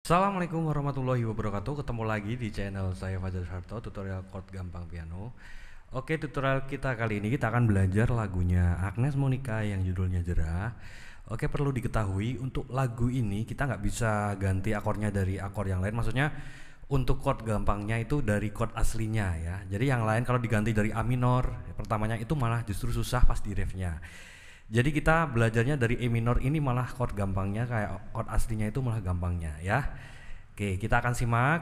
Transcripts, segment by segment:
Assalamualaikum warahmatullahi wabarakatuh. Ketemu lagi di channel saya Fajar Harto, tutorial chord gampang piano. Oke, tutorial kita kali ini kita akan belajar lagunya Agnes Monica yang judulnya Jerah. Oke, perlu diketahui untuk lagu ini kita nggak bisa ganti akornya dari akor yang lain. Maksudnya untuk chord gampangnya itu dari chord aslinya ya. Jadi yang lain kalau diganti dari A minor pertamanya itu malah justru susah pas di refnya. Jadi kita belajarnya dari E minor ini malah chord gampangnya, kayak chord aslinya itu malah gampangnya ya. Oke, kita akan simak.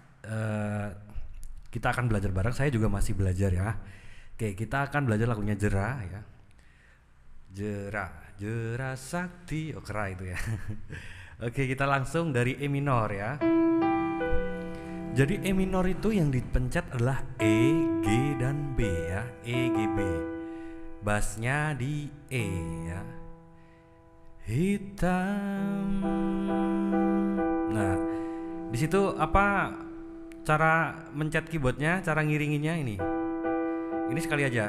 Kita akan belajar bareng. Saya juga masih belajar ya. Oke, kita akan belajar lagunya Jerah ya. Jerah, Jerah Sakti. Oh, kera itu ya. Oke, kita langsung dari E minor ya. Jadi E minor itu yang dipencet adalah E, G, dan B ya. E, G, B. Bassnya di E ya. Hitam. Nah, di situ apa cara mencet keyboardnya, cara ngiringinnya ini. Ini sekali aja.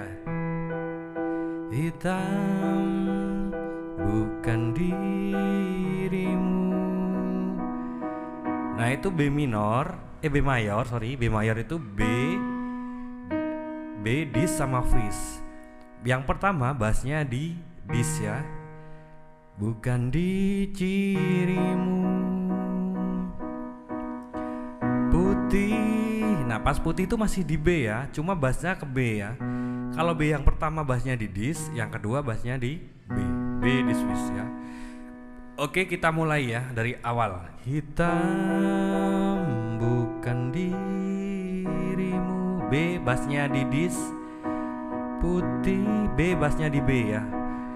Hitam bukan dirimu. Nah, itu B minor, B mayor, sorry. B mayor itu B dis sama fis. Yang pertama bassnya di dis ya, bukan di cirimu putih. Nah, pas putih itu masih di B ya, cuma bassnya ke B ya. Kalau B yang pertama bassnya di dis, yang kedua bassnya di B di Swiss ya. Oke, kita mulai ya dari awal. Hitam bukan dirimu, B bassnya di dis, putih, B bassnya di B ya.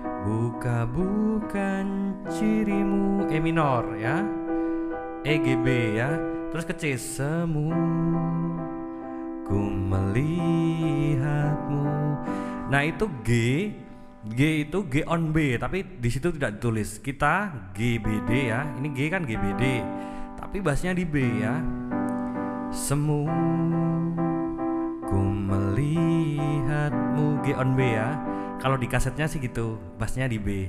Bukan cirimu, E minor ya. E, G, B ya. Terus ke C, semu ku melihatmu. Nah, itu G itu G on B, tapi di situ tidak ditulis. Kita G B D ya. Ini G kan G B D, tapi bassnya di B ya. Semu ku melihatmu, G on B ya. Kalau di kasetnya sih gitu, bassnya di B.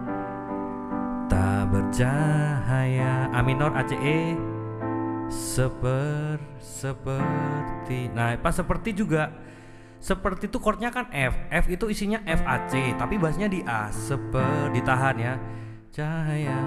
Tak bercahaya, A minor, A, C, E. Seperti. Nah, pas seperti juga. Seperti itu chordnya kan F. F itu isinya F, A, C, tapi bassnya di A. Ditahan ya. Cahaya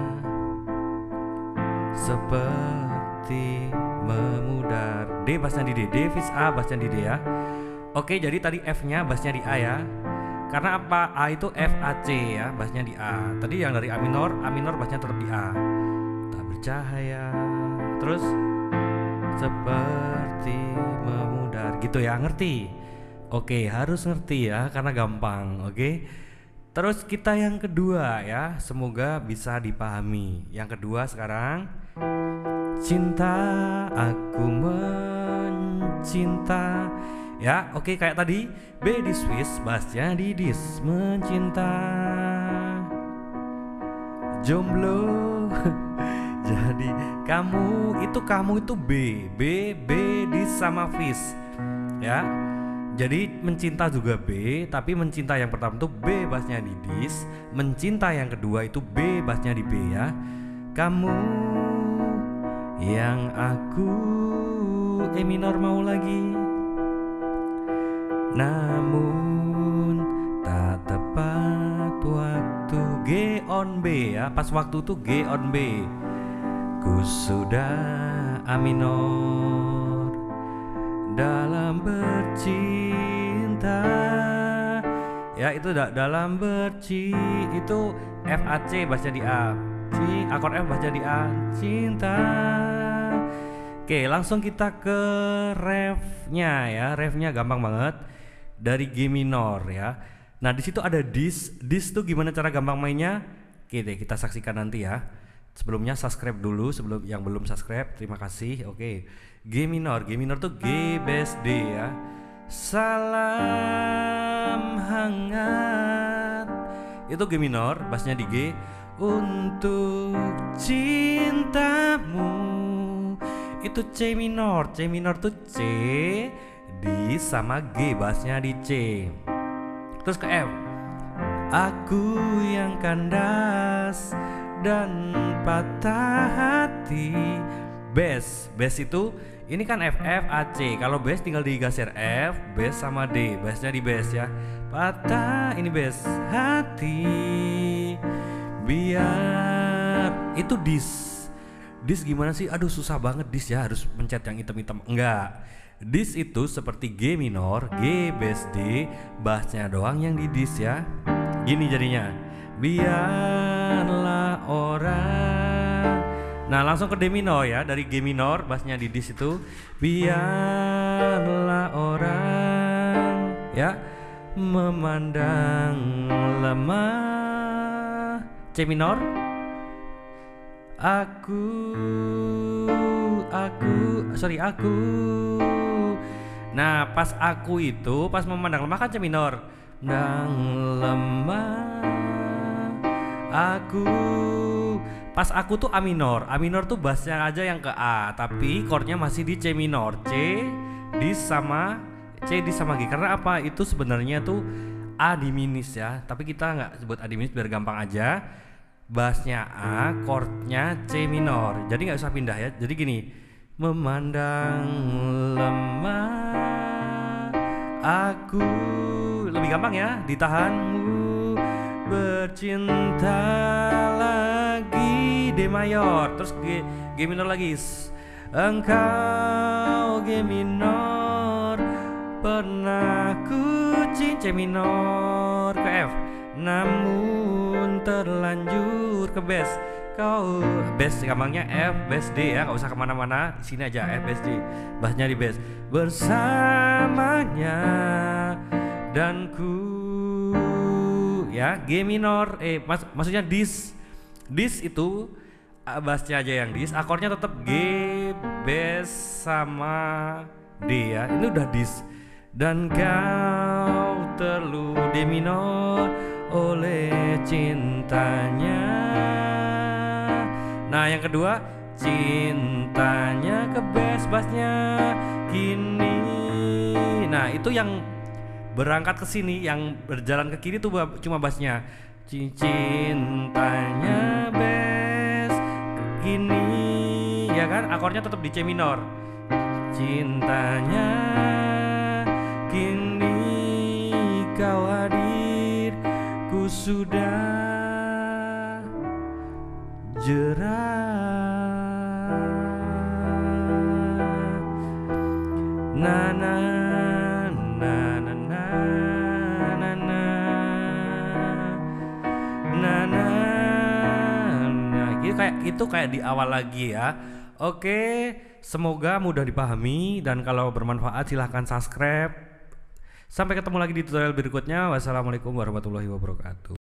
seperti memudar, D bassnya di D. D fis A, bassnya di D ya. Oke, jadi tadi F nya bassnya di A ya. Karena apa? A itu F, A, C ya, bassnya di A. Tadi yang dari A minor bassnya tetap di A. Tak bercahaya. Terus seperti memudar gitu ya, ngerti? Oke, harus ngerti ya, karena gampang. Oke. Terus kita yang kedua ya, semoga bisa dipahami. Yang kedua sekarang, cinta, aku mencinta. Ya, oke, kayak tadi B di Swiss, bassnya di dis, mencinta. Jomblo. Jadi kamu itu B dis sama fis. Ya. Jadi mencinta juga B, tapi mencinta yang pertama itu B bassnya di dis, mencinta yang kedua itu B bassnya di B ya. Kamu yang aku, E minor mau lagi. Namun tak tepat waktu, G on B ya. Pas waktu itu G on B. Ku sudah A minor dalam bercinta. Ya, itu dalam itu F, A, C bassnya di A. Akor F bassnya di A. Cinta. Oke, langsung kita ke refnya ya. Refnya gampang banget. Dari G minor ya. Nah, di situ ada dis. Dis tuh gimana cara gampang mainnya? Oke deh, kita saksikan nanti ya. Sebelumnya subscribe dulu, sebelum yang belum subscribe, terima kasih. Oke. G minor tuh G bass D ya. Salam hangat. Itu G minor, bassnya di G. Untuk cintamu. Itu C minor tuh C di sama G, bassnya di C. Terus ke F. Aku yang kandas dan patah hati bass itu ini kan F F A C. Kalau bass tinggal digeser F, bass sama D, bassnya di bass ya. Patah ini bass hati biar itu dis. Dis gimana sih? Aduh susah banget dis ya, harus pencet yang hitam-hitam. Enggak. Dis itu seperti G minor, G bass D, bassnya doang yang di dis ya. Gini jadinya. Biarlah orang. Nah langsung ke D minor ya, dari G minor bassnya di dis itu biarlah orang ya memandang lemah. C minor aku. Nah pas aku itu pas memandang lemah kan C minor. Memandang lemah aku. Pas aku tuh A minor. A minor tuh bassnya aja yang ke A, tapi chordnya masih di C minor. C dis sama G. Karena apa? Itu sebenarnya tuh A diminis ya, tapi kita nggak sebut A diminis biar gampang aja. Bassnya A, chordnya C minor. Jadi nggak usah pindah ya. Jadi gini, memandang lemah aku, lebih gampang ya, ditahanmu bercinta lagi D mayor, terus G minor lagi. Engkau G minor pernah ku C minor ke F, namun terlanjur ke bass. Kau bass gampangnya F bass D ya, nggak usah kemana-mana, di sini aja F bass D, bassnya di bass. Bersamanya dan ku ya G minor maksudnya dis itu bassnya aja yang dis, akornya tetap G bass sama D ya, ini udah dis. Dan kau terlu D minor oleh cintanya. Nah yang kedua cintanya ke bassnya kini. Nah itu yang berangkat ke sini, yang berjalan ke kiri tuh cuma bassnya. Cintanya bass gini ya kan, akornya tetap di C minor. Cintanya kini kau hadir, ku sudah jerah. Na na na na na na na na na. Nah, itu kayak di awal lagi ya. Oke, semoga mudah dipahami dan kalau bermanfaat silahkan subscribe. Sampai ketemu lagi di tutorial berikutnya. Wassalamualaikum warahmatullahi wabarakatuh.